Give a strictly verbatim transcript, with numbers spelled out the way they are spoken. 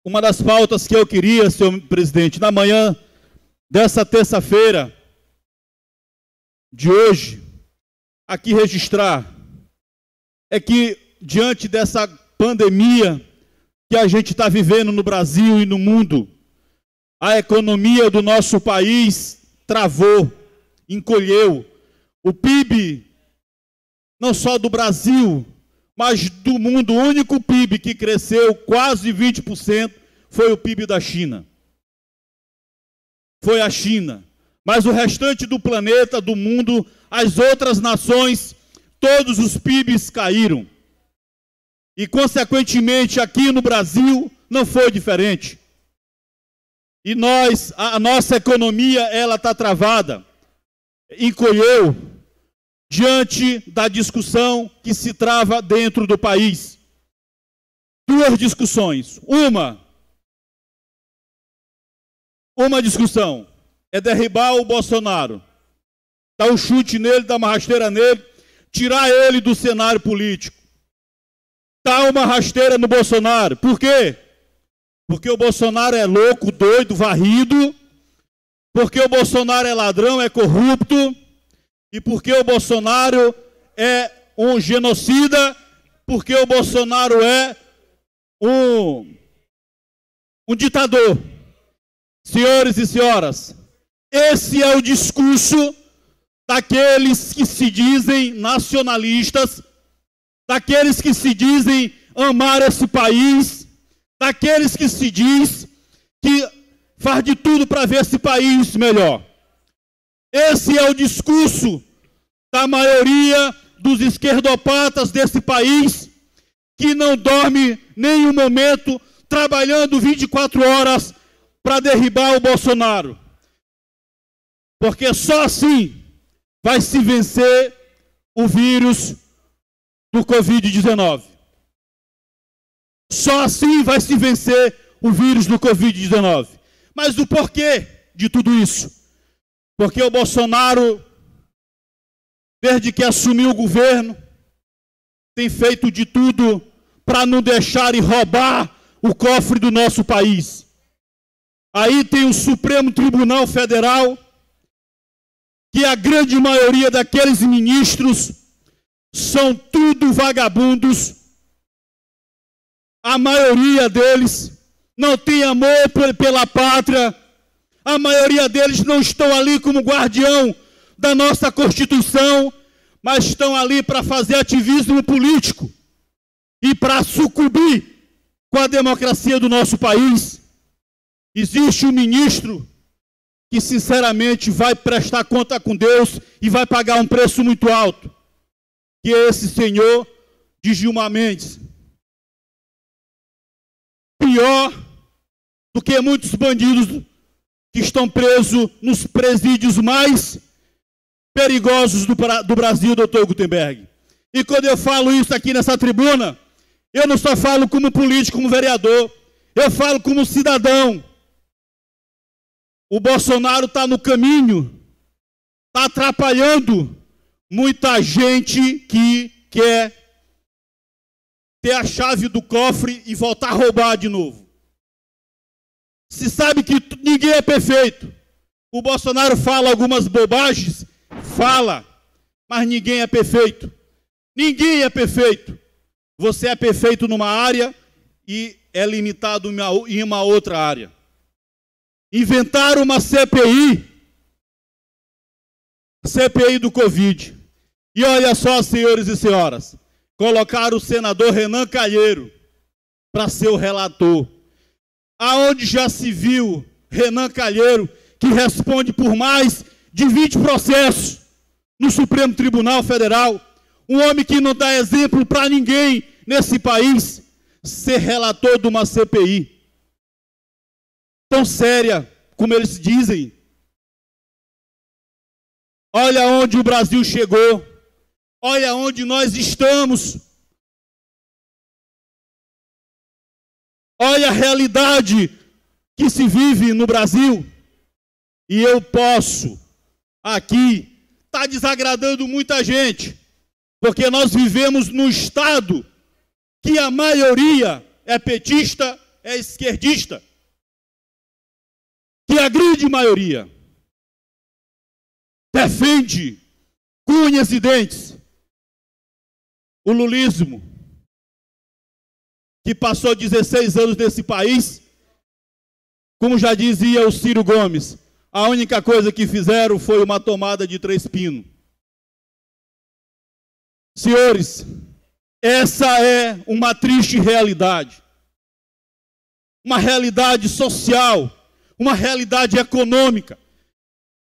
uma das pautas que eu queria, senhor presidente, na manhã dessa terça-feira de hoje, aqui registrar, é que diante dessa pandemia que a gente está vivendo no Brasil e no mundo, a economia do nosso país travou, encolheu. O P I B, não só do Brasil, mas do mundo, o único P I B que cresceu quase vinte por cento foi o P I B da China. Foi a China. Mas o restante do planeta, do mundo, as outras nações, todos os P I Bs caíram. E, consequentemente, aqui no Brasil, não foi diferente. E nós, a nossa economia, ela está travada, encolheu, diante da discussão que se trava dentro do país. Duas discussões. Uma, uma discussão é derribar o Bolsonaro, dar um chute nele, dar uma rasteira nele, tirar ele do cenário político. Dar uma rasteira no Bolsonaro. Por quê? Porque o Bolsonaro é louco, doido, varrido, porque o Bolsonaro é ladrão, é corrupto, e porque o Bolsonaro é um genocida, porque o Bolsonaro é um, um ditador. Senhores e senhoras, esse é o discurso daqueles que se dizem nacionalistas, daqueles que se dizem amar esse país, daqueles que se diz que faz de tudo para ver esse país melhor. Esse é o discurso da maioria dos esquerdopatas desse país, que não dorme nenhum momento, trabalhando vinte e quatro horas para derribar o Bolsonaro. Porque só assim vai se vencer o vírus do covid dezenove. Só assim vai se vencer o vírus do covid dezenove. Mas o porquê de tudo isso? Porque o Bolsonaro, desde que assumiu o governo, tem feito de tudo para não deixar e roubar o cofre do nosso país. Aí tem o Supremo Tribunal Federal, que a grande maioria daqueles ministros são tudo vagabundos. A maioria deles não tem amor pela pátria. A maioria deles não estão ali como guardião da nossa Constituição, mas estão ali para fazer ativismo político e para sucumbir com a democracia do nosso país. Existe um ministro que, sinceramente, vai prestar conta com Deus e vai pagar um preço muito alto, que é esse senhor de Gilmar Mendes. Pior do que muitos bandidos que estão presos nos presídios mais perigosos do, do Brasil, doutor Gutenberg. E quando eu falo isso aqui nessa tribuna, eu não só falo como político, como vereador, eu falo como cidadão. O Bolsonaro está no caminho, está atrapalhando muita gente que quer ter a chave do cofre e voltar a roubar de novo. Se sabe que ninguém é perfeito. O Bolsonaro fala algumas bobagens, fala, mas ninguém é perfeito. Ninguém é perfeito. Você é perfeito numa área e é limitado em uma outra área. Inventaram uma C P I, C P I do Covid. E olha só, senhores e senhoras, colocaram o senador Renan Calheiro para ser o relator. Aonde já se viu Renan Calheiro, que responde por mais de vinte processos no Supremo Tribunal Federal, um homem que não dá exemplo para ninguém nesse país, ser relator de uma C P I tão séria como eles dizem. Olha onde o Brasil chegou, olha onde nós estamos, olha a realidade que se vive no Brasil. E eu posso aqui estar desagradando muita gente, porque nós vivemos num estado que a maioria é petista, é esquerdista, que agride maioria, defende com unhas e dentes o lulismo, que passou dezesseis anos nesse país, como já dizia o Ciro Gomes, a única coisa que fizeram foi uma tomada de três pinos. Senhores, essa é uma triste realidade. Uma realidade social, uma realidade econômica.